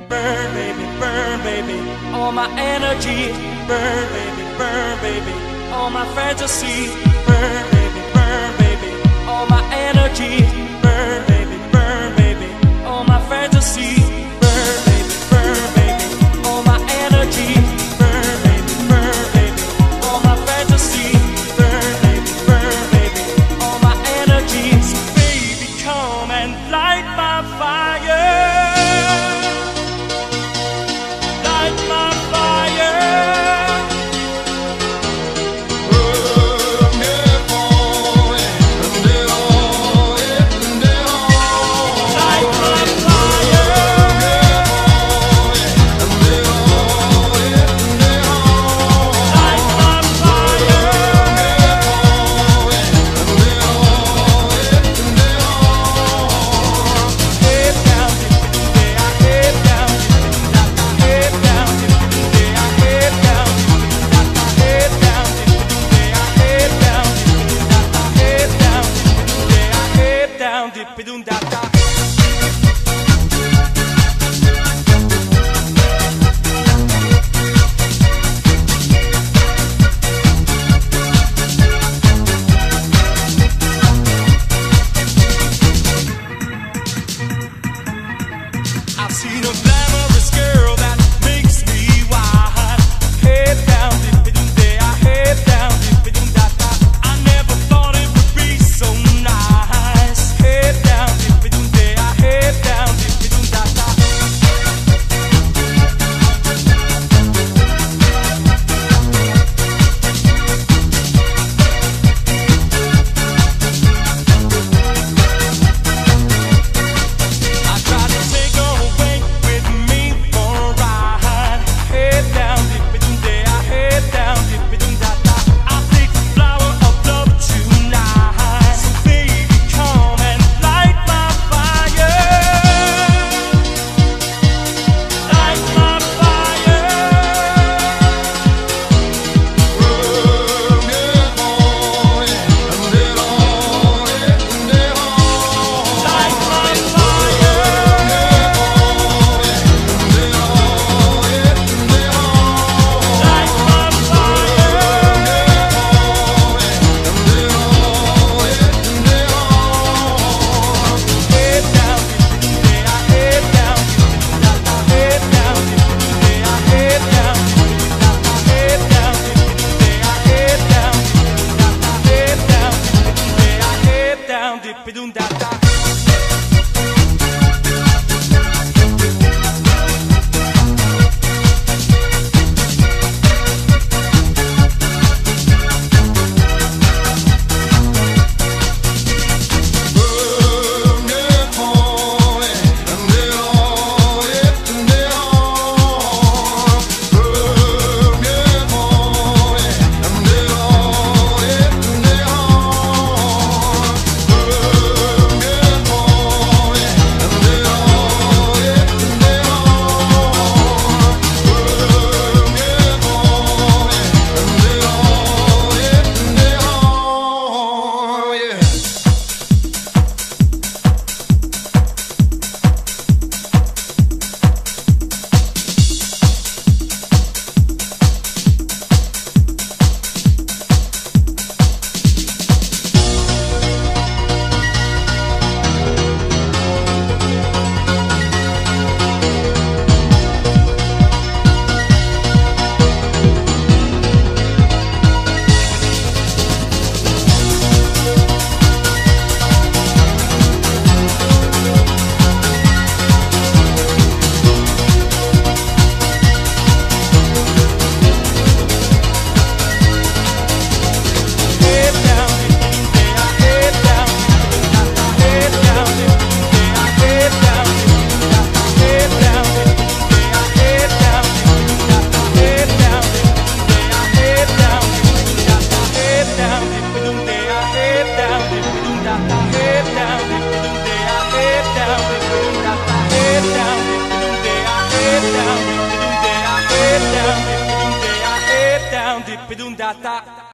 burn, baby, all my energy. Burn, baby, all my fantasy. Burn, baby, all my energy. Burn, baby, all my fantasy. Burn, baby, all my energy. Burn, baby, all my fantasy. Burn, baby, all my energy. So baby, come and light my fire. I've seen a glamorous girl that makes me wild. Head down, dip-a-doom-da, head down, dip-a-doom-da-da. I never thought it would be so nice. Head down, dip-a-doom-da, head down, dip-a-doom-da-da. Dip-a-doom-da-da. Dip-a-doom-da-da.